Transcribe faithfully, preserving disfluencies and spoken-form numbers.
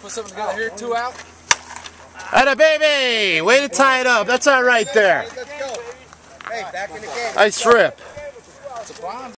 put something together here. Two out. Atta baby! Way to tie it up. That's all right there. Let's go. Hey, back in the game. Nice rip. It's a bomb.